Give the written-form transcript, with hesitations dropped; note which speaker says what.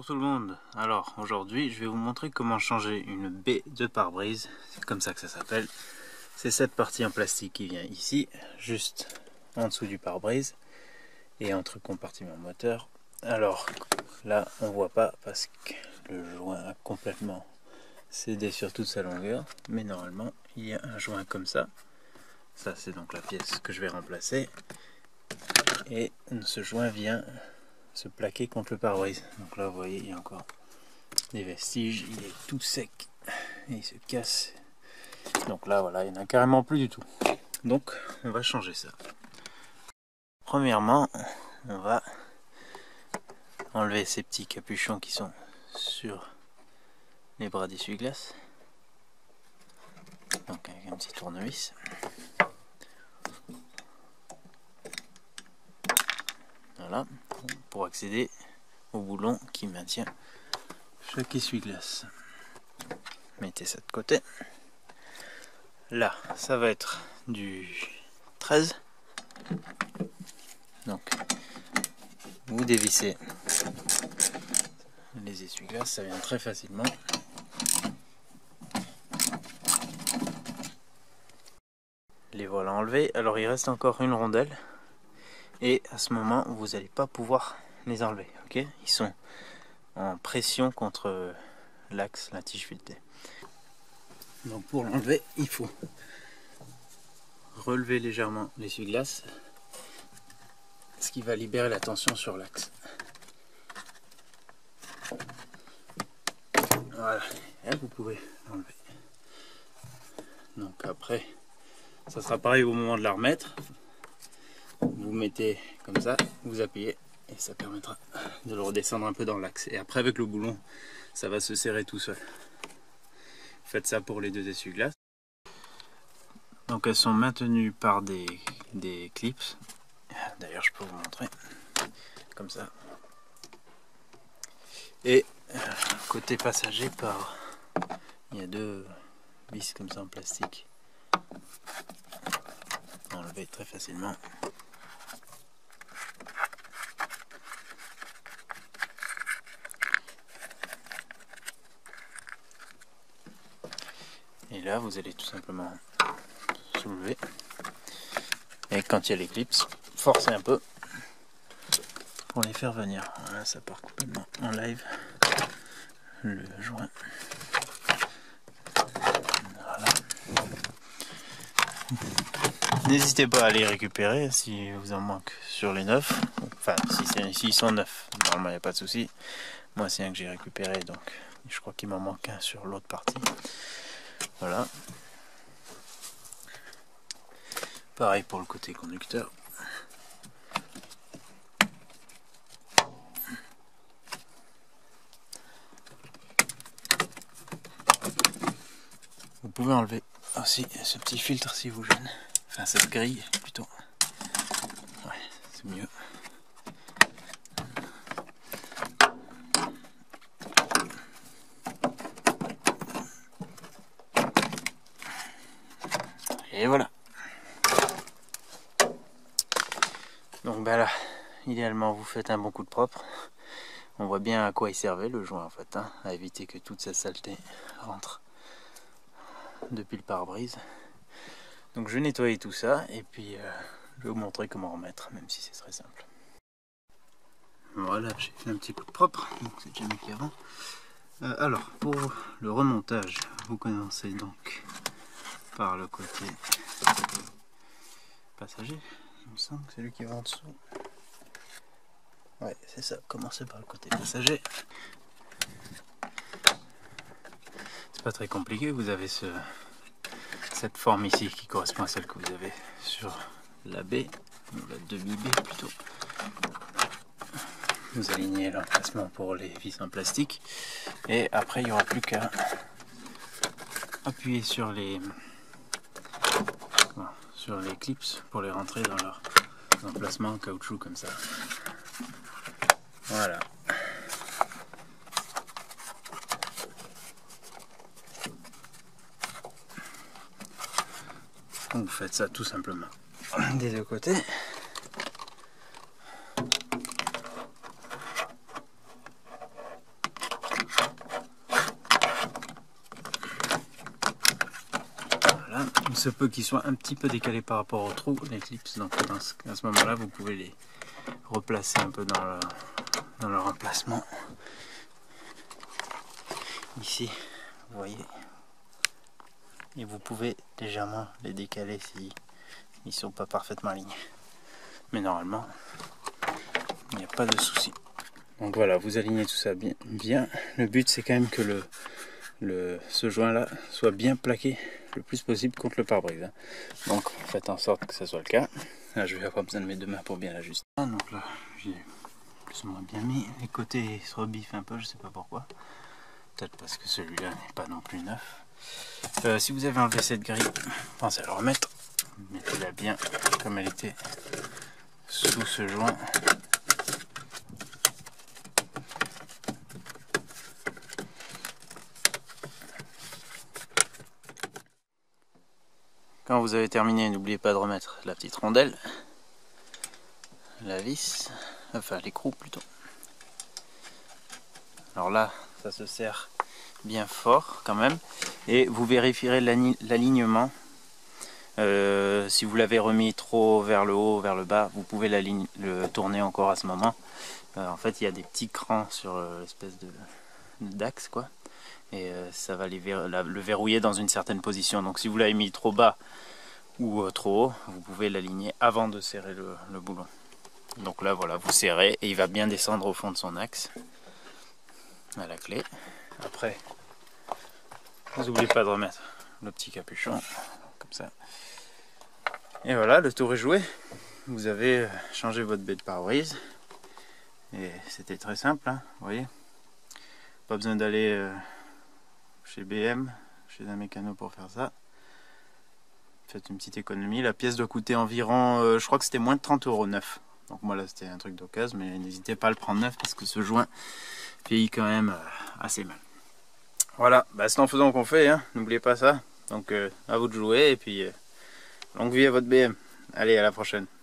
Speaker 1: tout le monde. Alors aujourd'hui je vais vous montrer comment changer une baie de pare-brise, c'est comme ça que ça s'appelle. C'est cette partie en plastique qui vient ici, juste en dessous du pare-brise et entre compartiment moteur. Alors là on voit pas parce que le joint a complètement cédé sur toute sa longueur, mais normalement il y a un joint comme ça. Ça c'est donc la pièce que je vais remplacer et ce joint vient se plaquer contre le pare-brise. Donc là vous voyez il y a encore des vestiges, il est tout sec et il se casse. Donc là voilà, il n'y en a carrément plus du tout. Donc on va changer ça. Premièrement on va enlever ces petits capuchons qui sont sur les bras d'essuie-glace. Donc avec un petit tournevis. Voilà, pour accéder au boulon qui maintient chaque essuie-glace. Mettez ça de côté. Là, ça va être du 13. Donc, vous dévissez les essuie-glaces, ça vient très facilement. Les voilà enlevés. Alors, il reste encore une rondelle. Et à ce moment, vous n'allez pas pouvoir les enlever. Ok, ils sont en pression contre l'axe, la tige filetée. Donc pour l'enlever, il faut relever légèrement l'essuie-glace, ce qui va libérer la tension sur l'axe. Voilà, et vous pouvez l'enlever. Donc après, ça sera pareil au moment de la remettre. Vous mettez comme ça, vous appuyez et ça permettra de le redescendre un peu dans l'axe. Et après avec le boulon, ça va se serrer tout seul. Faites ça pour les deux essuie-glaces. Donc elles sont maintenues par des clips. D'ailleurs je peux vous montrer. Comme ça. Et côté passager, il y a deux vis comme ça en plastique. Enlever très facilement. Et là, vous allez tout simplement soulever. Et quand il y a les clips, forcez un peu pour les faire venir. Voilà, ça part complètement en live. Le joint. Voilà. N'hésitez pas à les récupérer si vous en manque sur les neufs. Enfin, s'ils sont neufs, normalement il n'y a pas de souci. Moi, c'est un que j'ai récupéré, donc je crois qu'il m'en manque un sur l'autre partie. Voilà. Pareil pour le côté conducteur. Vous pouvez enlever aussi ce petit filtre si vous gêne. Enfin cette grille plutôt. Ouais, c'est mieux. Et voilà. Donc ben là, idéalement vous faites un bon coup de propre. On voit bien à quoi il servait le joint en fait, hein, à éviter que toute cette saleté rentre depuis le pare-brise. Donc je vais nettoyer tout ça et puis je vais vous montrer comment remettre, même si c'est très simple. Voilà, j'ai fait un petit coup de propre, donc c'est déjà mieux qu'avant. Alors pour le remontage, vous commencez donc par le côté passager. Il me semble que c'est lui qui va en dessous. Ouais, c'est ça, commencez par le côté passager. C'est pas très compliqué, vous avez cette forme ici qui correspond à celle que vous avez sur la baie, ou la demi-baie plutôt. Vous alignez l'emplacement pour les vis en plastique et après il n'y aura plus qu'à appuyer sur les clips pour les rentrer dans leur emplacement en caoutchouc comme ça. Voilà. Donc vous faites ça tout simplement des deux côtés. Voilà, il se peut qu'ils soient un petit peu décalés par rapport au trou, les clips, donc à ce moment-là, vous pouvez les replacer un peu dans leur emplacement. Ici, vous voyez, et vous pouvez légèrement les décaler si ils ne sont pas parfaitement alignés. Mais normalement, il n'y a pas de souci. Donc voilà, vous alignez tout ça bien. Le but, c'est quand même que ce joint-là soit bien plaqué le plus possible contre le pare-brise. Donc faites en sorte que ce soit le cas. Là, je vais avoir besoin de mes deux mains pour bien l'ajuster. Donc là, j'ai plus ou moins bien mis. Les côtés se rebiffent un peu, je sais pas pourquoi. Peut-être parce que celui-là n'est pas non plus neuf. Si vous avez enlevé cette grille, pensez à le remettre. Mettez-la bien comme elle était sous ce joint. Quand vous avez terminé, n'oubliez pas de remettre la petite rondelle, la vis, enfin l'écrou plutôt. Alors là, ça se serre bien fort quand même, et vous vérifierez l'alignement. Si vous l'avez remis trop vers le haut, vers le bas, vous pouvez le tourner encore à ce moment. En fait, il y a des petits crans sur l'espèce d'axe, quoi. Et ça va le verrouiller dans une certaine position. Donc si vous l'avez mis trop bas ou trop haut, vous pouvez l'aligner avant de serrer le boulon. Donc là voilà, vous serrez et il va bien descendre au fond de son axe à la clé. Après, vous n'oubliez pas de remettre le petit capuchon comme ça. Et voilà, le tour est joué. Vous avez changé votre baie de pare-brise et c'était très simple, hein, vous voyez. Pas besoin d'aller chez BM, chez un mécano pour faire ça. Faites une petite économie. La pièce doit coûter environ, je crois que c'était moins de 30 € neuf. Donc moi là c'était un truc d'occasion, mais n'hésitez pas à le prendre neuf parce que ce joint vieillit quand même assez mal. Voilà, bah, c'est en faisant qu'on fait, hein. N'oubliez pas ça. Donc à vous de jouer et puis longue vie à votre BM. Allez, à la prochaine.